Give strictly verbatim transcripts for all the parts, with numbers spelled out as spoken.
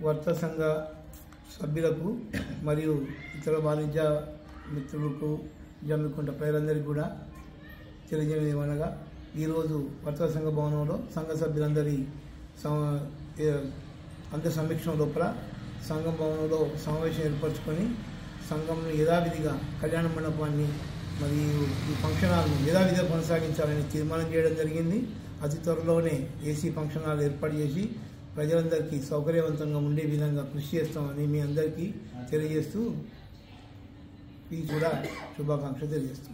వర్తక సంఘ సభ్యులకు మరియు ఇతర వాణిజ్య మిత్రులకు జమ్మికుంట ప్రజలందరికీ కూడా తెలియజేయడం ఏమనగా ఈరోజు వర్తక సంఘ భవనంలో సంఘ సభ్యులందరి అంత సమీక్షణ లోపల సంఘం భవనంలో సమావేశం ఏర్పరచుకొని సంఘంను యథావిధిగా కళ్యాణ మండపాన్ని మరియు ఈ ఫంక్షన్ హాల్ను యథావిధిగా కొనసాగించాలని తీర్మానం చేయడం జరిగింది. అతి త్వరలోనే ఏసీ ఫంక్షన్ హాల్ ఏర్పాటు చేసి ప్రజలందరికీ సౌకర్యవంతంగా ఉండే విధంగా కృషి చేస్తామని మీ అందరికీ తెలియజేస్తూ ఈ కూడా శుభాకాంక్షలు తెలియజేస్తున్నాం.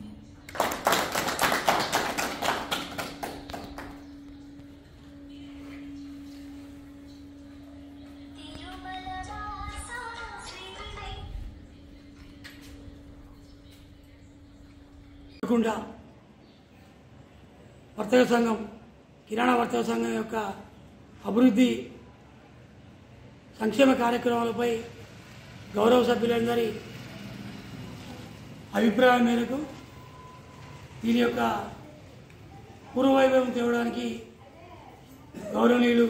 వర్తక సంఘం కిరాణా వర్తక సంఘం యొక్క అభివృద్ధి సంక్షేమ కార్యక్రమాలపై గౌరవ సభ్యులందరి అభిప్రాయం మేరకు దీని యొక్క పూర్వవైభవం తేవడానికి గౌరవనీయులు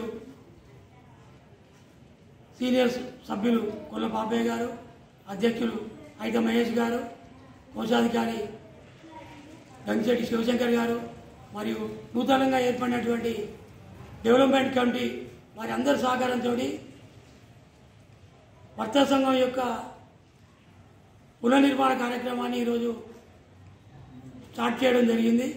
సీనియర్ సభ్యులు కొల్ల పాపయ్య గారు, అధ్యక్షులు అయితే మహేష్ గారు, కోశాధికారి గంగిశెట్టి శివశంకర్ గారు మరియు నూతనంగా ఏర్పడినటువంటి డెవలప్మెంట్ కమిటీ వారి అందరి సహకారంతో వర్తక సంఘం యొక్క పునర్నిర్మాణ కార్యక్రమాన్ని ఈరోజు స్టార్ట్ చేయడం జరిగింది.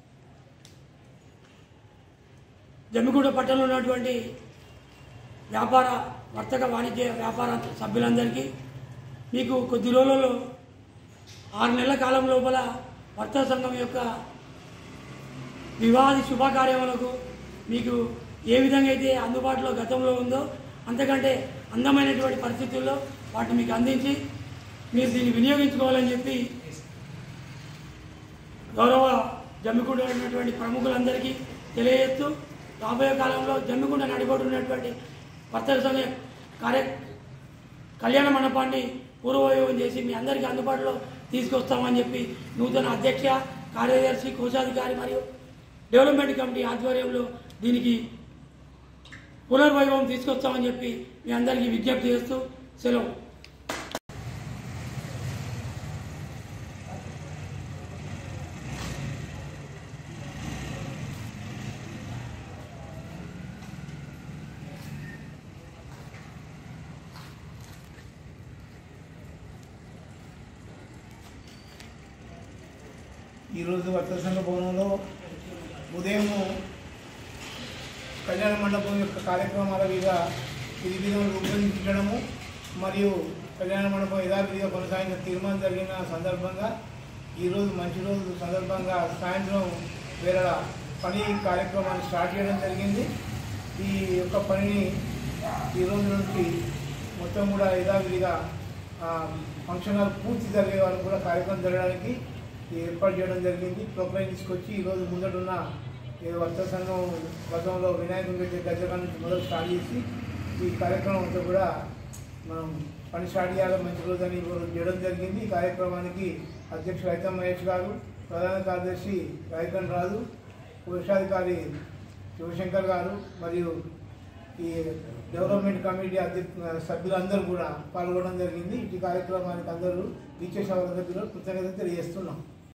జమ్మికుంట పట్టణంలో ఉన్నటువంటి వ్యాపార వర్తక వాణిజ్య వ్యాపార సభ్యులందరికీ మీకు కొద్ది రోజులలో ఆరు నెలల కాలం లోపల వర్తక సంఘం యొక్క వివాహి శుభకార్యములకు మీకు ఏ విధంగా అయితే అందుబాటులో గతంలో ఉందో అంతకంటే అందమైనటువంటి పరిస్థితుల్లో వాటిని మీకు అందించి మీరు దీన్ని వినియోగించుకోవాలని చెప్పి గౌరవ జమ్మికుంట ఉన్నటువంటి ప్రముఖులందరికీ తెలియజేస్తూ రాబోయే కాలంలో జమ్మికుంట నడిపడుతున్నటువంటి వర్తక సంఘ కార్య కళ్యాణ మండపాన్ని పూర్వవైభవం చేసి మీ అందరికీ అందుబాటులో తీసుకొస్తామని చెప్పి నూతన అధ్యక్ష, కార్యదర్శి, కోశాధికారి మరియు డెవలప్మెంట్ కమిటీ ఆధ్వర్యంలో దీనికి పునర్వైభవం తీసుకొస్తామని చెప్పి మీ అందరికీ విజ్ఞప్తి చేస్తూ సెలవు. ఈరోజు వర్తక సంఘ భవనంలో ఉదయం కళ్యాణ మండపం యొక్క కార్యక్రమాల మీద విధివిధులను రూపొందించడము మరియు కళ్యాణ మండపం యథావిధిగా కొనసాగిన తీర్మానం జరిగిన సందర్భంగా ఈరోజు మంచి రోజు సందర్భంగా సాయంత్రం వేరే పని కార్యక్రమాన్ని స్టార్ట్ చేయడం జరిగింది. ఈ యొక్క పనిని ఈరోజు నుంచి మొత్తం కూడా యథావిధిగా ఫంక్షన్ హాల్ పూర్తి జరిగే వరకు కూడా కార్యక్రమం జరగడానికి ఏర్పాటు చేయడం జరిగింది. ప్రొక్లైన్ తీసుకొచ్చి ఈరోజు ముందటున్న వర్తక సంఘం గతంలో వినాయకుని పెట్టే గజగా నుంచి మొదలు స్టార్ట్ చేసి ఈ కార్యక్రమం అంతా కూడా మనం పని స్టార్ట్ చేయాలి మంచి రోజు అని చేయడం జరిగింది. ఈ కార్యక్రమానికి అధ్యక్షుడు అయితే మహేష్ గారు, ప్రధాన కార్యదర్శి రాయకన్ రాజు, కోశాధికారి శివశంకర్ గారు మరియు ఈ డెవలప్మెంట్ కమిటీ అధ్యక్ష సభ్యులందరూ కూడా పాల్గొనడం జరిగింది. ఈ కార్యక్రమానికి అందరూ విచ్చేసే వాళ్ళ కృతజ్ఞతలు తెలియజేస్తున్నాం.